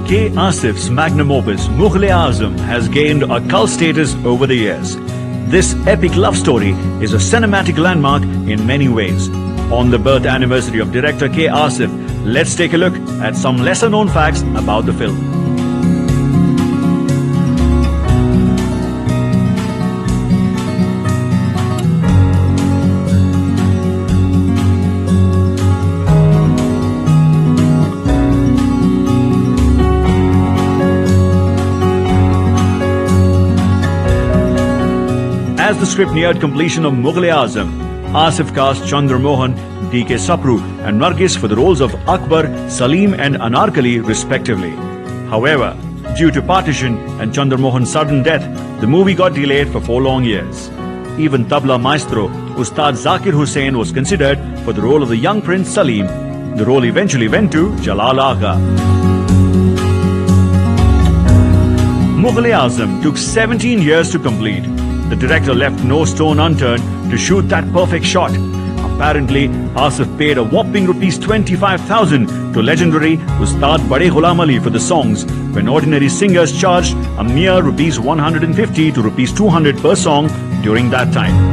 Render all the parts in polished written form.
K. Asif's magnum opus Mughal-e-Azam has gained a cult status over the years. This epic love story is a cinematic landmark in many ways. On the birth anniversary of director K. Asif, let's take a look at some lesser known facts about the film. As the script neared completion of Mughal-e-Azam, Asif cast Chandra Mohan, D.K. Sapru and Nargis for the roles of Akbar, Salim and Anarkali respectively. However, due to partition and Chandra Mohan's sudden death, the movie got delayed for 4 long years. Even tabla maestro Ustad Zakir Hussain was considered for the role of the young prince Salim. The role eventually went to Jalal Agha. Mughal-e-Azam took 17 years to complete. The director left no stone unturned to shoot that perfect shot. Apparently, Asif paid a whopping rupees 25,000 to legendary Ustad Bade Ghulam Ali for the songs, when ordinary singers charged a mere rupees 150 to rupees 200 per song during that time.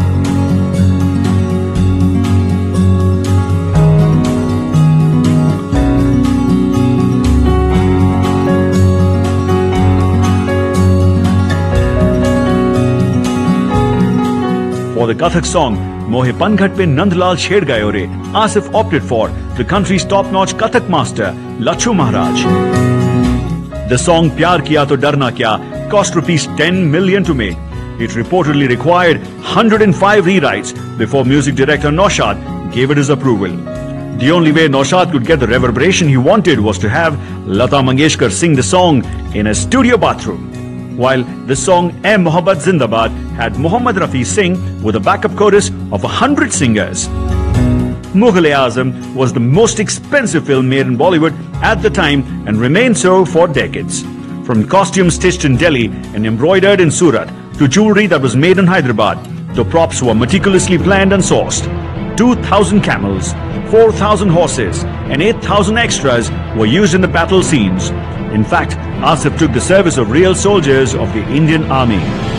For the Kathak song, Mohe Panghat Pe Nandlal Shed Gaye Re, Asif opted for the country's top-notch Kathak master, Lachu Maharaj. The song Pyar Kiya To Darna Kya cost rupees 10 million to make. It reportedly required 105 rewrites before music director Naushad gave it his approval. The only way Naushad could get the reverberation he wanted was to have Lata Mangeshkar sing the song in a studio bathroom, while the song Ae Mohabbat Zindabad had Muhammad Rafi sing with a backup chorus of 100 singers. Mughal-e-Azam was the most expensive film made in Bollywood at the time and remained so for decades. From costumes stitched in Delhi and embroidered in Surat to jewelry that was made in Hyderabad, the props were meticulously planned and sourced. 2,000 camels, 4,000 horses and 8,000 extras were used in the battle scenes. In fact, Asif took the service of real soldiers of the Indian Army.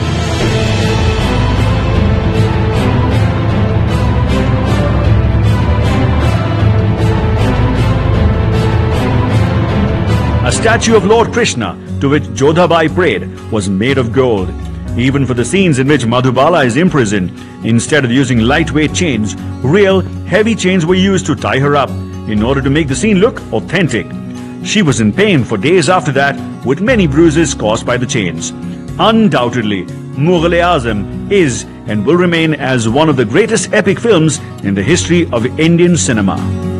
A statue of Lord Krishna, to which Jodhabai prayed, was made of gold. Even for the scenes in which Madhubala is imprisoned, instead of using lightweight chains, real, heavy chains were used to tie her up, in order to make the scene look authentic. She was in pain for days after that, with many bruises caused by the chains. Undoubtedly, Mughal-e-Azam is and will remain as one of the greatest epic films in the history of Indian cinema.